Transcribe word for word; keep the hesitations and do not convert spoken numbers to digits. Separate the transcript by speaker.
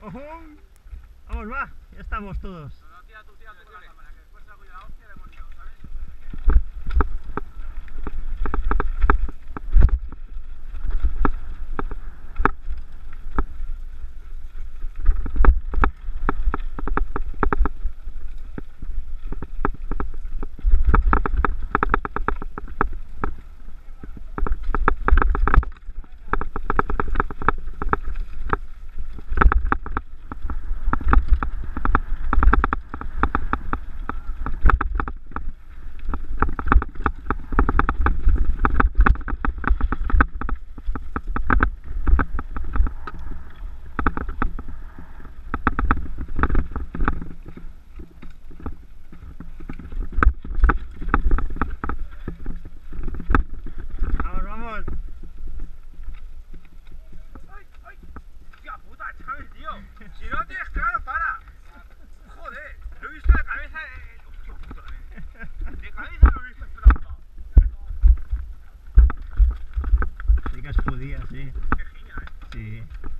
Speaker 1: ¡Ojo! Vamos, va, ya estamos todos.
Speaker 2: No, no, tira tú, tira tú con la cámara, que después salgo yo la hostia de hemos liado, ¿sabes? Si no tienes claro, para. Joder, lo he visto de cabeza. Eh, hostia puta, eh. De cabeza lo he visto esperando.
Speaker 1: Sí que es judía, sí.
Speaker 2: Qué genia, eh.
Speaker 1: Sí.